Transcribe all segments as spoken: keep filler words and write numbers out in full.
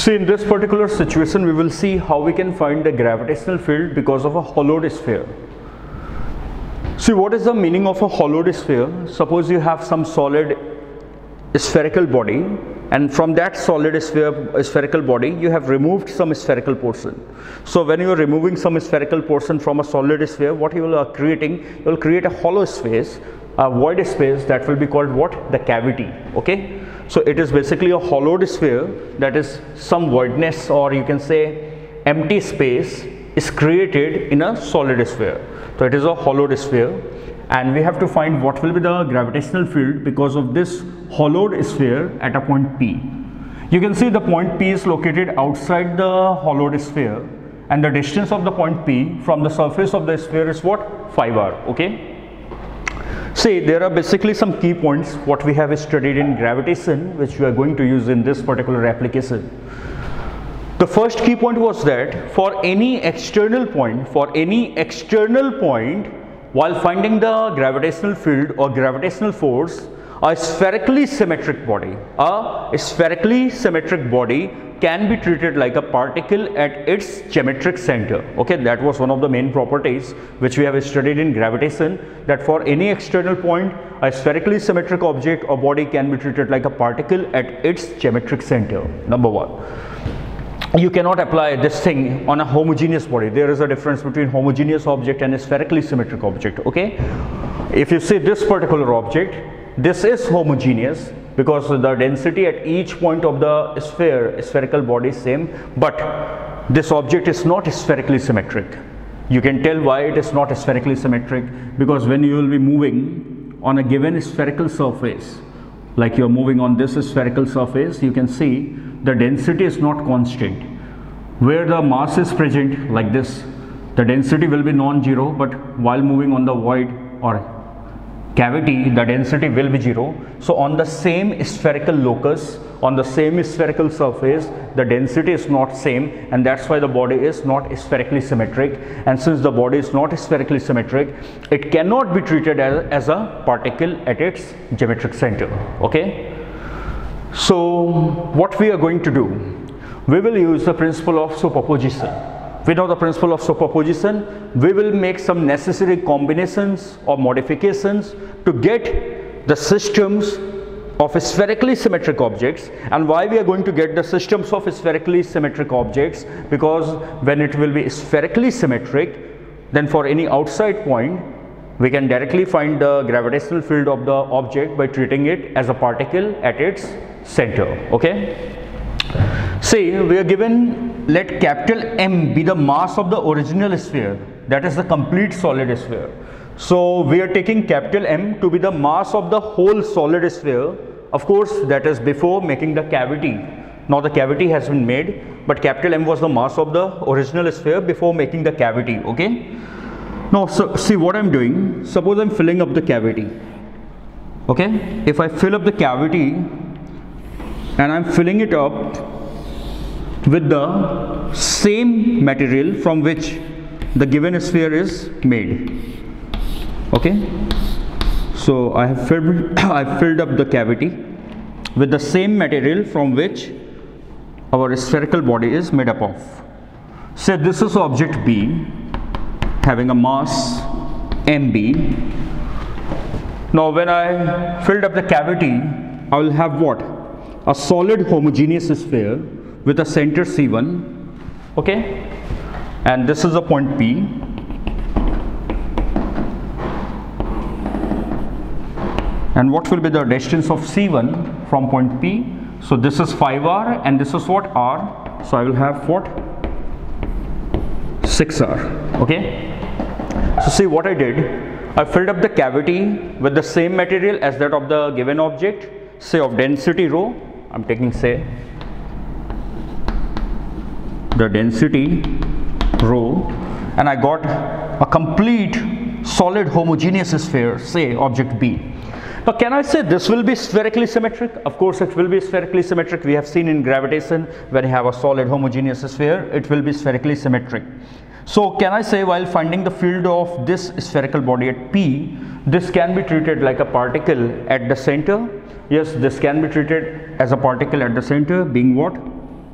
See, in this particular situation, we will see how we can find the gravitational field because of a hollowed sphere. See, what is the meaning of a hollowed sphere? Suppose you have some solid spherical body, and from that solid sphere, spherical body, you have removed some spherical portion. So when you are removing some spherical portion from a solid sphere, what you are creating, you will create a hollow space, a void space, that will be called what? The cavity. Okay. So it is basically a hollowed sphere, that is some voidness, or you can say empty space is created in a solid sphere. So it is a hollowed sphere, and we have to find what will be the gravitational field because of this hollowed sphere at a point P. You can see the point P is located outside the hollowed sphere, and the distance of the point P from the surface of the sphere is what? five r. Okay. See, there are basically some key points what we have studied in gravitation, which we are going to use in this particular application. The first key point was that for any external point, for any external point, while finding the gravitational field or gravitational force, a spherically symmetric body, a spherically symmetric body can be treated like a particle at its geometric center. Okay, that was one of the main properties which we have studied in gravitation, that for any external point, a spherically symmetric object or body can be treated like a particle at its geometric center. Number one. You cannot apply this thing on a homogeneous body. There is a difference between homogeneous object and a spherically symmetric object. Okay, if you see this particular object, this is homogeneous because the density at each point of the sphere, spherical body is same, but this object is not spherically symmetric. You can tell why it is not spherically symmetric, because when you will be moving on a given spherical surface, like you are moving on this spherical surface, you can see the density is not constant. Where the mass is present like this, the density will be non-zero, but while moving on the void or cavity, the density will be zero. So on the same spherical locus, on the same spherical surface, the density is not same, and that's why the body is not spherically symmetric. And since the body is not spherically symmetric, it cannot be treated as, as a particle at its geometric center. Okay. So what we are going to do, we will use the principle of superposition. We know the principle of superposition. We will make some necessary combinations or modifications to get the systems of spherically symmetric objects. And why we are going to get the systems of spherically symmetric objects? Because when it will be spherically symmetric, then for any outside point, we can directly find the gravitational field of the object by treating it as a particle at its center. Okay. See, we are given, let capital M be the mass of the original sphere, that is the complete solid sphere. So we are taking capital M to be the mass of the whole solid sphere. Of course, that is before making the cavity. Now the cavity has been made, but capital M was the mass of the original sphere before making the cavity. Okay. Now so see what I'm doing. Suppose I'm filling up the cavity. Okay. If I fill up the cavity and I'm filling it up with the same material from which the given sphere is made. Okay. So I have filled I filled up the cavity with the same material from which our spherical body is made up of. Say this is object B having a mass M B. Now when I filled up the cavity, I will have what? A solid homogeneous sphere with a center C one. Okay, and this is a point P. And what will be the distance of C one from point P? So this is five r and this is what? R. So I will have what? six r. Okay. So see what I did. I filled up the cavity with the same material as that of the given object, say of density rho. I'm taking say the density rho, and I got a complete solid homogeneous sphere, say object B. Now can I say this will be spherically symmetric? Of course it will be spherically symmetric. We have seen in gravitation, when you have a solid homogeneous sphere, it will be spherically symmetric. So can I say, while finding the field of this spherical body at P, this can be treated like a particle at the center? Yes, this can be treated as a particle at the center, being what?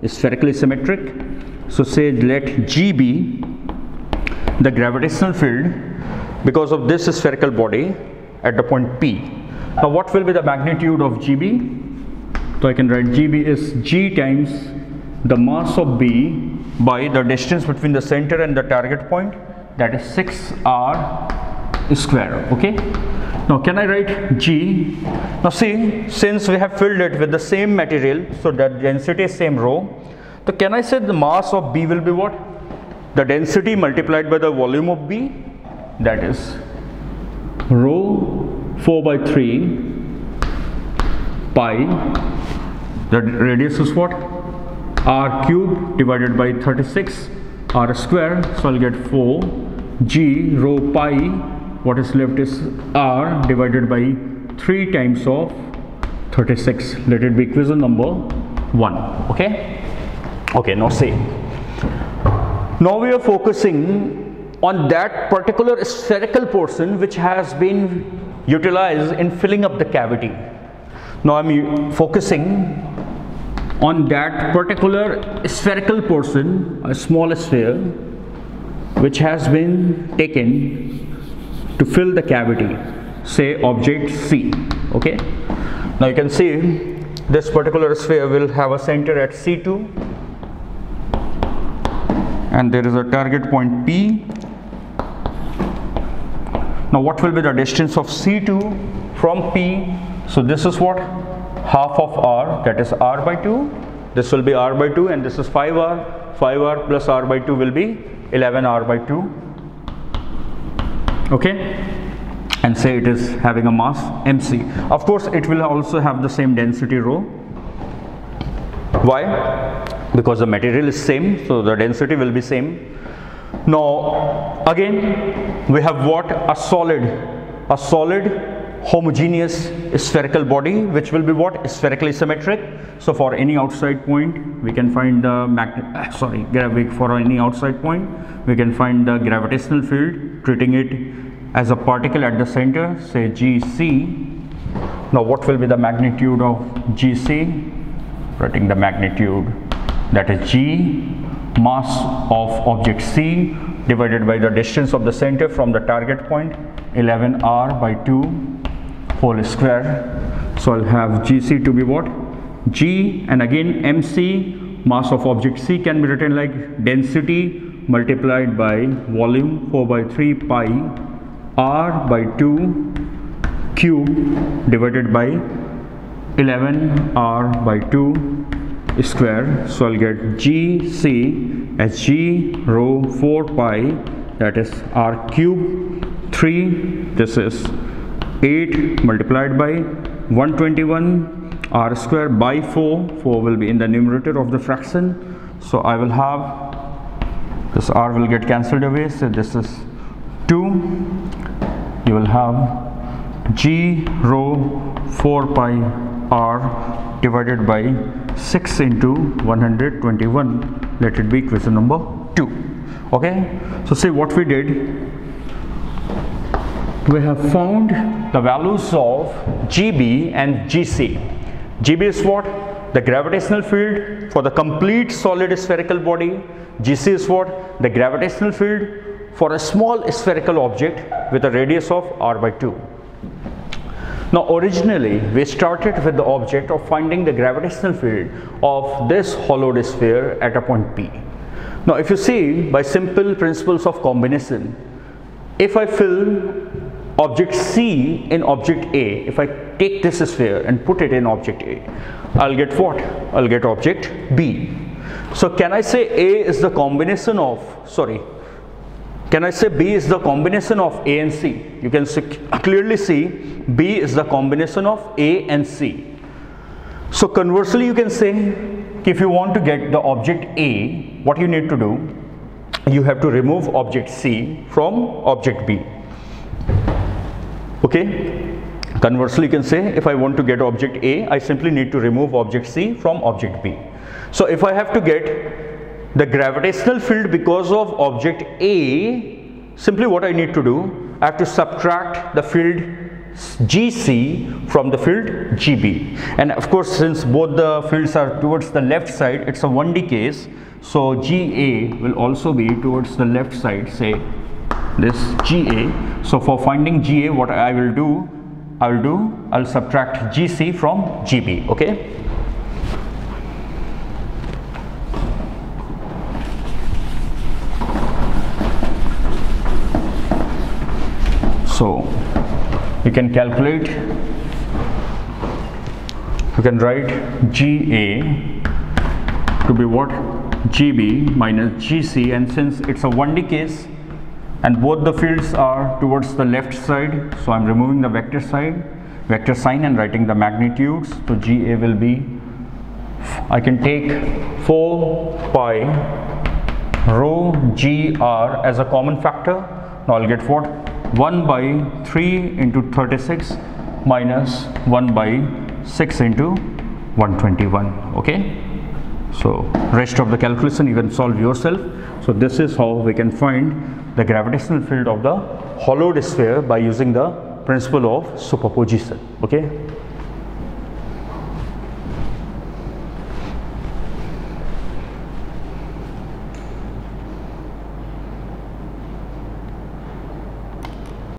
spherically symmetric. So say let G be the gravitational field because of this spherical body at the point P. Now what will be the magnitude of G B? So I can write G B is G times the mass of B by the distance between the center and the target point, that is six R square. Okay, now can I write G? Now see, since we have filled it with the same material, so that density is same rho, so can I say the mass of B will be what? The density multiplied by the volume of B, that is rho four by three pi, the radius is what? R cube divided by thirty-six R square, so I'll get four G rho pi, what is left is R divided by three times of thirty-six. Let it be equation number one. Okay, okay, now see, now we are focusing on that particular spherical portion which has been utilized in filling up the cavity. Now I'm focusing on that particular spherical portion, a small sphere, which has been taken to fill the cavity, say object C. Okay, now you can see this particular sphere will have a center at C two, and there is a target point P. Now what will be the distance of C two from P? So this is what? Half of R, that is R by two. This will be R by two, and this is five R. five R plus R by two will be eleven R by two. Okay, and say it is having a mass M C. Of course it will also have the same density rho. Why? Because the material is same, so the density will be same. Now again we have what? A solid, a solid homogeneous spherical body, which will be what? Spherically symmetric. So for any outside point we can find the magnet sorry for any outside point we can find the gravitational field, treating it as a particle at the center, say G C. Now what will be the magnitude of G C? Writing the magnitude, that is G mass of object C divided by the distance of the center from the target point, eleven R by two whole square. So I'll have G C to be what? G, and again M C, mass of object C, can be written like density multiplied by volume four by three pi R by two cube divided by eleven R by two square. So I'll get G C as G rho four pi, that is R cube three, this is eight multiplied by one hundred twenty-one R square by four. four will be in the numerator of the fraction, so I will have this R will get cancelled away, so this is two. You will have G rho four pi R divided by six into one hundred twenty-one. Let it be equation number two. Okay, so see what we did. We have found the values of G B and G C. G B is what? The gravitational field for the complete solid spherical body. G C is what? The gravitational field for a small spherical object with a radius of R by two. Now originally we started with the object of finding the gravitational field of this hollowed sphere at a point P. Now if you see, by simple principles of combination, if I fill object C in object A, if I take this sphere and put it in object A, I'll get what? I'll get object B. So can I say A is the combination of, sorry, can I say B is the combination of A and C? You can see, clearly see B is the combination of A and C. So conversely you can say, if you want to get the object A, what you need to do? You have to remove object C from object B. Okay, conversely you can say, if I want to get object A, I simply need to remove object C from object B. So if I have to get the gravitational field because of object A, simply what I need to do, I have to subtract the field G C from the field G B. And of course, since both the fields are towards the left side, it's a one D case. So G A will also be towards the left side, say this G A. So for finding G A, what I will do, I will do, I'll subtract G C from G B, okay? So you can calculate, you can write G A to be what? G B minus G C, and since it's a one D case and both the fields are towards the left side, so I'm removing the vector side, vector sign, and writing the magnitudes. So G A will be, I can take four pi rho G R as a common factor. Now I'll get what? one by three into thirty-six minus one by six into one twenty-one, okay? So rest of the calculation you can solve yourself. So this is how we can find the gravitational field of the hollowed sphere by using the principle of superposition, okay?